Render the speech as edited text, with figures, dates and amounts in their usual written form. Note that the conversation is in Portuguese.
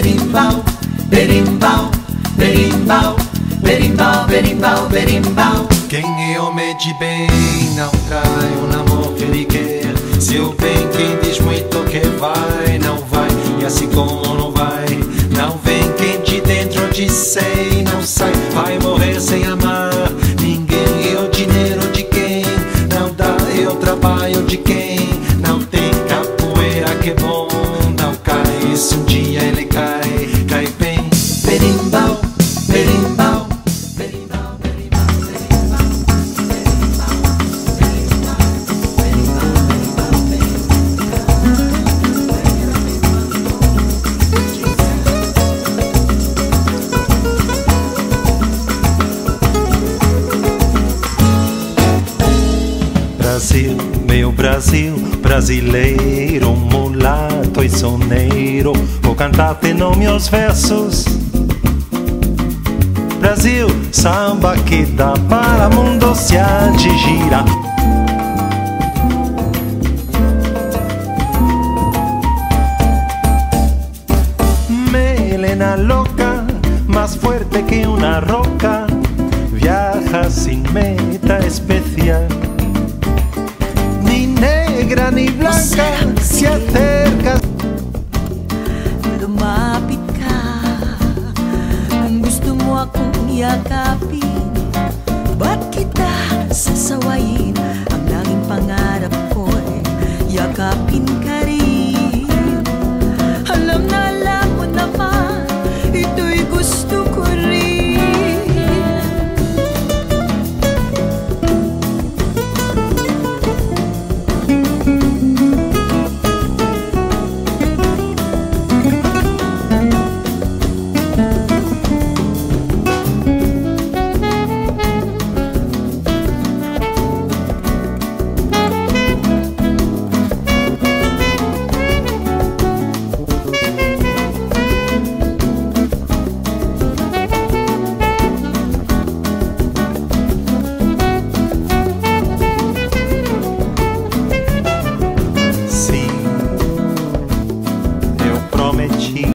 berimbau, berimbau, berimbau, berimbau, berimbau, berimbau. Quem é homem de bem não cai o namoro que ele quer. Se o bem quem diz muito que vai, não vai. E assim como não vai, não vem quem de dentro de sei não sai. Vai morrer sem amar ninguém. E o dinheiro de quem não dá, e o trabalho de quem não tem capoeira que é bom. Não cai, e se um dia ele cai, cai bem. Berimbau, berimbau. Brasil, meu Brasil, brasileiro, mulato e soneiro, vou cantar-te nos meus versos. Brasil, samba que dá para o mundo se há de girar. Melena loca, más fuerte que una roca, viaja sin meta especial. Ni negra ni blanca se acerca. Lumapit ka kung gusto mo akong yakapin. Ba't kita sasawayin? Ang laging pangarap ko'y yakapin